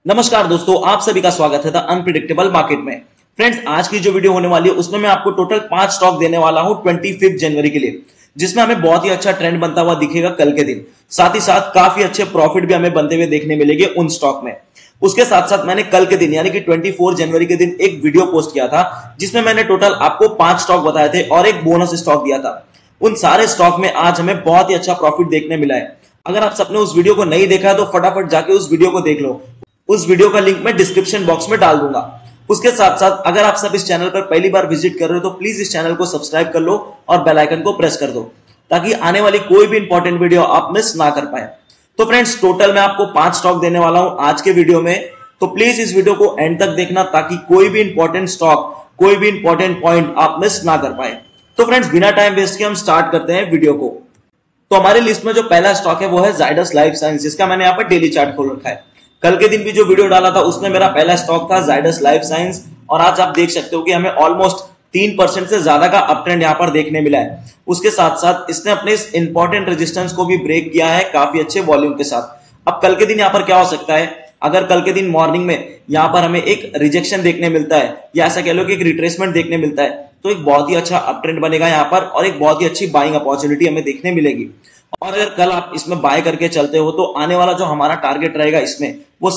नमस्कार दोस्तों, आप सभी का स्वागत है द अनप्रिडिक्टेबल मार्केट में। फ्रेंड्स, आज की जो वीडियो होने वाली है उसमें मैं आपको टोटल 5 स्टॉक देने वाला हूं 25 जनवरी के लिए, जिसमें हमें बहुत ही अच्छा ट्रेंड बनता हुआ दिखेगा कल के दिन। साथ ही साथ काफी अच्छे प्रॉफिट भी हमें बनते हुए देखने मिलेंगे उन स्टॉक में। उसके साथ साथ मैंने कल के दिन यानी कि 24 जनवरी के दिन एक वीडियो पोस्ट किया था जिसमें मैंने टोटल आपको 5 स्टॉक बताए थे और एक बोनस स्टॉक दिया था। उन सारे स्टॉक में आज हमें बहुत ही अच्छा प्रॉफिट देखने मिला है। अगर आप सबने उस वीडियो को नहीं देखा है तो फटाफट जाके उस वीडियो को देख लो। उस वीडियो का लिंक मैं डिस्क्रिप्शन बॉक्स में डाल दूंगा। उसके साथ साथ अगर आप सब इस चैनल पर पहली बार विजिट कर रहे हो तो प्लीज इस चैनल को सब्सक्राइब कर लो और बेल आइकन को प्रेस कर दो ताकि आने वाली कोई भी इंपॉर्टेंट वीडियो आप मिस ना कर पाए। तो फ्रेंड्स, टोटल मैं आपको 5 स्टॉक देने वाला हूं आज के वीडियो में, तो प्लीज इस वीडियो को एंड तक देखना ताकि कोई भी इंपॉर्टेंट स्टॉक, कोई भी इंपॉर्टेंट पॉइंट आप मिस ना कर पाए। तो फ्रेंड्स, बिना टाइम वेस्ट के हम स्टार्ट करते हैं वीडियो को। तो हमारी लिस्ट में जो पहला स्टॉक है वो है जाइडस लाइफ साइंस, जिसका मैंने यहाँ पर डेली चार्ट खोल रखा है। कल के दिन भी जो वीडियो डाला था उसमें मेरा पहला स्टॉक था जाइडस लाइफ साइंस, और आज आप देख सकते हो कि हमें ऑलमोस्ट 3% से ज्यादा का अप ट्रेंड यहाँ पर देखने मिला है। उसके साथ साथ इसने अपने इस इंपॉर्टेंट रेजिस्टेंस को भी ब्रेक किया है काफी अच्छे वॉल्यूम के साथ। अब कल के दिन यहाँ पर क्या हो सकता है, अगर कल के दिन मॉर्निंग में यहाँ पर हमें एक रिजेक्शन देखने मिलता है या ऐसा कह लो कि एक रिट्रेसमेंट देखने मिलता है, तो एक बहुत ही अच्छा अप ट्रेंड बनेगा यहाँ पर और एक बहुत ही अच्छी बाइंग अपॉर्चुनिटी हमें देखने मिलेगी। और अगर कल आप इसमें बाय करके चलते हो तो आने वाला जो हमारा टारगेट रहेगा इसमें वो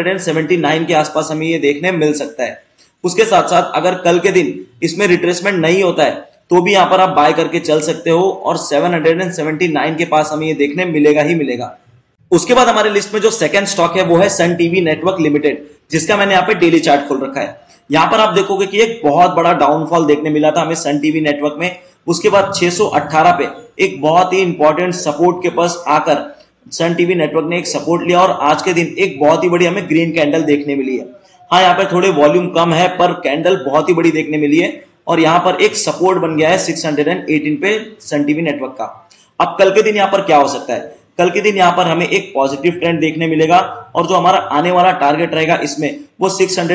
779 के आसपास हमें ये देखने मिल सकता है। उसके साथ साथ अगर कल के दिन इसमें रिट्रेसमेंट नहीं होता है तो भी यहाँ पर आप बाय करके चल सकते हो और 779 के पास हमें ये देखने मिलेगा ही मिलेगा। उसके बाद हमारे लिस्ट में जो सेकंड स्टॉक है वो है सन टीवी नेटवर्क लिमिटेड, जिसका मैंने यहाँ पे डेली चार्ट खोल रखा है। यहाँ पर आप देखोगे कि एक बहुत बड़ा डाउनफॉल देखने मिला था हमें सन टीवी नेटवर्क में। उसके बाद 618 पे एक बहुत ही इंपॉर्टेंट सपोर्ट के पास आकर सन टीवी नेटवर्क ने एक सपोर्ट लिया और आज के दिन एक बहुत ही बड़ी हमें ग्रीन कैंडल देखने मिली है। हाँ, यहाँ पे थोड़े वॉल्यूम कम है पर कैंडल बहुत ही बड़ी देखने मिली है और यहाँ पर एक सपोर्ट बन गया है 618 पे सन टीवी नेटवर्क का। अब कल के दिन यहाँ पर क्या हो सकता है, कल के दिन यहाँ पर हमें एक पॉजिटिव ट्रेंड देखने मिलेगा और जो हमारा आने वाला टारगेट रहेगा इसमें वो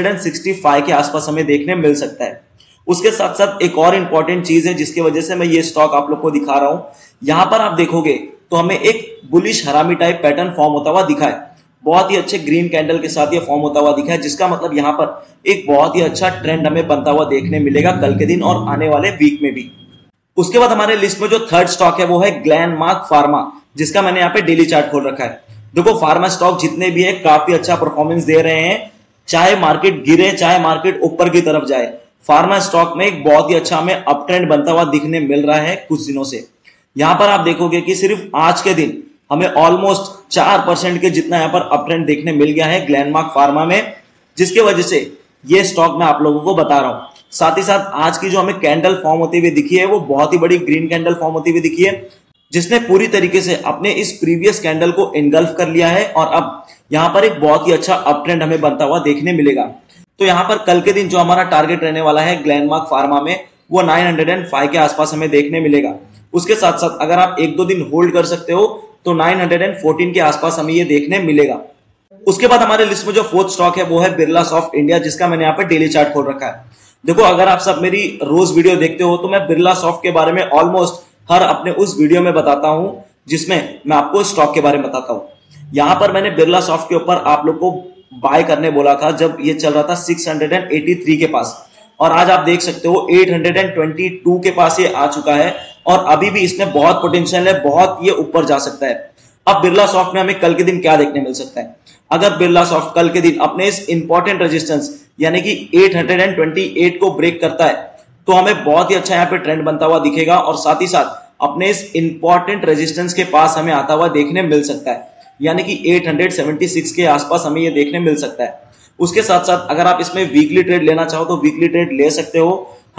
665 के आसपास हमें देखने मिल सकता है। उसके साथ साथ एक और इंपॉर्टेंट चीज है जिसकी वजह से मैं ये स्टॉक आप लोग को दिखा रहा हूं। यहां पर आप देखोगे तो हमें एक बुलिश हरामी टाइप पैटर्न फॉर्म होता हुआ दिखा है, बहुत ही अच्छे ग्रीन कैंडल के साथ ये फॉर्म होता हुआ दिखा है, जिसका मतलब यहाँ पर एक बहुत ही अच्छा ट्रेंड हमें बनता हुआ देखने मिलेगा कल के दिन और आने वाले वीक में भी। उसके बाद हमारे लिस्ट में जो थर्ड स्टॉक है वो है ग्लेनमार्क फार्मा, जिसका मैंने यहाँ पे डेली चार्ट खोल रखा है। देखो, फार्मा स्टॉक जितने भी है काफी अच्छा परफॉर्मेंस दे रहे हैं, चाहे मार्केट गिरे चाहे मार्केट ऊपर की तरफ जाए। फार्मा स्टॉक में एक बहुत ही अच्छा हमें अप ट्रेंड बनता हुआ दिखने मिल रहा है कुछ दिनों से। यहां पर आप देखोगे कि सिर्फ आज के दिन हमें ऑलमोस्ट 4% के जितना यहां पर अप ट्रेंड देखने मिल गया है ग्लेनमार्क फार्मा में, जिसकी वजह से ये स्टॉक मैं आप लोगों को बता रहा हूं। साथ ही साथ आज की जो हमें कैंडल फॉर्म होती हुई दिखी है वो बहुत ही बड़ी ग्रीन कैंडल फॉर्म होती हुई दिखी है, जिसने पूरी तरीके से अपने इस प्रीवियस कैंडल को इनगल्फ कर लिया है और अब यहां पर एक बहुत ही अच्छा अप ट्रेंड हमें बनता हुआ देखने मिलेगा। तो यहाँ पर कल के दिन जो हमारा टारगेट रहने वाला है ग्लेनमार्क फार्मा में वो 905 के आसपास हमें देखने मिलेगा। उसके साथ साथ अगर आप 1-2 दिन होल्ड कर सकते हो तो 914 के आसपास हमें ये देखने मिलेगा। उसके बाद हमारे लिस्ट में जो फोर्थ स्टॉक है वो है बिरला सॉफ्ट इंडिया, जिसका मैंने यहाँ पर डेली चार्ट खोल रखा है। देखो, अगर आप सब मेरी रोज वीडियो देखते हो तो मैं बिरला सॉफ्ट के बारे में ऑलमोस्ट हर अपने उस वीडियो में बताता हूं जिसमें मैं आपको स्टॉक के बारे में बताता हूं। यहां पर मैंने बिरला सॉफ्ट के ऊपर आप लोग को बाय करने बोला था जब ये चल रहा था 683 के पास, और आज आप देख सकते हो 822 के पास ये आ चुका है और अभी भी इसमें बहुत पोटेंशियल है, बहुत ये ऊपर जा सकता है। अब बिरला सॉफ्ट में हमें कल के दिन क्या देखने मिल सकता है, अगर बिरला सॉफ्ट कल के दिन अपने इस इंपॉर्टेंट रेजिस्टेंस यानी कि 828 को ब्रेक करता है तो हमें बहुत ही अच्छा यहाँ पे ट्रेंड बनता हुआ दिखेगा और साथ ही साथ अपने इस इंपॉर्टेंट रेजिस्टेंस के पास हमें आता हुआ देखने मिल सकता है, यानी कि 876 के आसपास हमें ये देखने मिल सकता है। उसके साथ साथ अगर आप इसमें वीकली ट्रेड लेना चाहो तो वीकली ट्रेड ले सकते हो।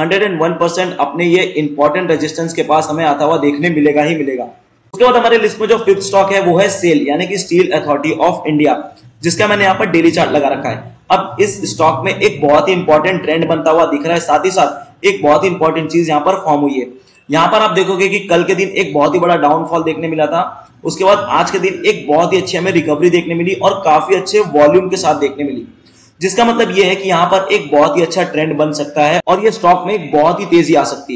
101% अपने ये इंपॉर्टेंट रेजिस्टेंस के पास हमें आता हुआ देखने मिलेगा ही मिलेगा। उसके बाद हमारे लिस्ट में जो फिफ्थ स्टॉक है वो है सेल यानी कि स्टील अथॉरिटी ऑफ इंडिया, जिसका मैंने यहाँ पर डेली चार्ट लगा रखा है। अब इस स्टॉक में एक बहुत ही इंपॉर्टेंट ट्रेंड बनता हुआ दिख रहा है, साथ ही साथ एक बहुत ही इंपॉर्टेंट चीज यहाँ पर फॉर्म हुई है। यहाँ पर आप देखोगे कि कल के दिन एक बहुत ही बड़ा डाउनफॉल देखने मिला था, उसके बाद आज के दिन एक बहुत ही अच्छी हमें रिकवरी देखने मिली और काफी अच्छे वॉल्यूम के साथ देखने मिली, जिसका मतलब यह है कि यहाँ पर एक बहुत ही अच्छा ट्रेंड बन सकता है और ये स्टॉक में एक बहुत ही तेजी आ सकती है।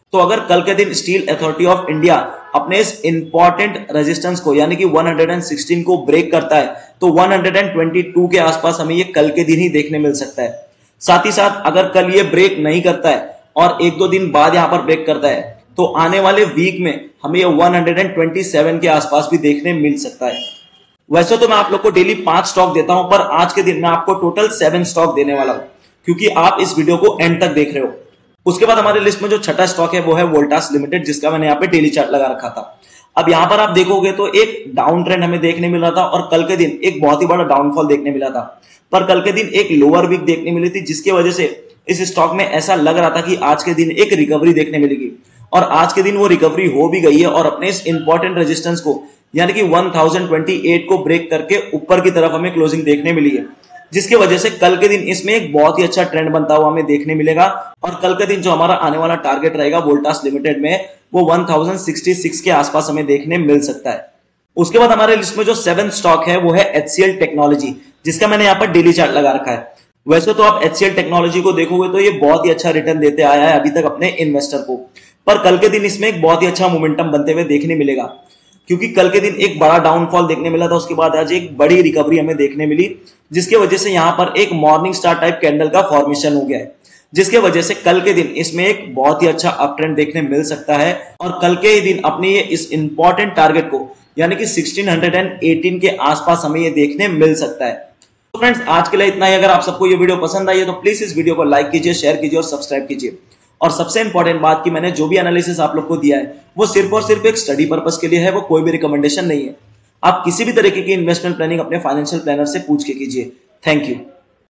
तो अगर कल के दिन स्टील अथॉरिटी ऑफ इंडिया अपने इस इंपॉर्टेंट रेजिस्टेंस को यानी कि 116 को ब्रेक करता है तो 122 के आसपास हमें ये कल के दिन ही देखने मिल सकता है। साथ ही साथ अगर कल ये ब्रेक नहीं करता है और एक दो दिन बाद यहां पर ब्रेक करता है तो आने वाले वीक में हमें ये 127 के आसपास भी देखने मिल सकता है। वैसे तो मैं आप लोग को डेली 5 स्टॉक देता हूं, पर आज के दिन मैं आपको टोटल 7 स्टॉक देने वाला हूं क्योंकि आप इस वीडियो को एंड तक देख रहे हो। उसके बाद हमारे लिस्ट में जो छठा स्टॉक है वो है वोल्टास लिमिटेड, जिसका मैंने यहाँ पे डेली चार्ट लगा रखा था। अब यहाँ पर आप देखोगे तो एक डाउन ट्रेंड हमें देखने मिल रहा था और कल के दिन एक बहुत ही बड़ा डाउनफॉल देखने मिला था, पर कल के दिन एक लोअर वीक देखने मिली थी, जिसकी वजह से इस स्टॉक में ऐसा लग रहा था कि आज के दिन एक रिकवरी देखने मिलेगी और आज के दिन वो रिकवरी हो भी गई है और अपने इस इंपॉर्टेंट रेजिस्टेंस को यानी कि 1028 को ब्रेक करके ऊपर की तरफ हमें क्लोजिंग देखने मिली है, जिसकी वजह से कल के दिन इसमें एक बहुत ही अच्छा ट्रेंड बनता हुआ हमें देखने मिलेगा। और कल के दिन जो हमारा आने वाला टारगेट रहेगा वोल्टास लिमिटेड में वो 1066 के आसपास हमें देखने मिल सकता है। उसके बाद हमारे लिस्ट में जो 7th स्टॉक है वो है HCL टेक्नोलॉजी, जिसका मैंने यहाँ पर डेली चार्ट लगा रखा है। वैसे तो आप HCL टेक्नोलॉजी को देखोगे तो ये बहुत ही अच्छा रिटर्न देते आया है अभी तक अपने इन्वेस्टर को, पर कल के दिन इसमें एक बहुत ही अच्छा मोमेंटम बनते हुए देखने मिलेगा क्योंकि कल के दिन एक बड़ा डाउनफॉल देखने मिला था, उसके बाद आज एक बड़ी रिकवरी हमें देखने मिली, जिसकी वजह से यहाँ पर एक मॉर्निंग स्टार टाइप कैंडल का फॉर्मेशन हो गया है, जिसके वजह से कल के दिन इसमें एक बहुत ही अच्छा अप ट्रेंड देखने मिल सकता है और कल के ही दिन अपने ये इस इंपॉर्टेंट टारगेट को यानी कि 1618 के आसपास हमें ये देखने मिल सकता है। तो फ्रेंड्स आज के लिए इतना ही। अगर आप सबको ये वीडियो पसंद आई है तो प्लीज इस वीडियो को लाइक कीजिए, शेयर कीजिए और सब्सक्राइब कीजिए। और सबसे इंपॉर्टेंट बात कि मैंने जो भी एनालिसिस आप लोग को दिया है वो सिर्फ और सिर्फ एक स्टडी पर्पस के लिए है, वो कोई भी रिकमेंडेशन नहीं है। आप किसी भी तरीके की इन्वेस्टमेंट प्लानिंग अपने फाइनेंशियल प्लानर से पूछ के कीजिए। Thank you.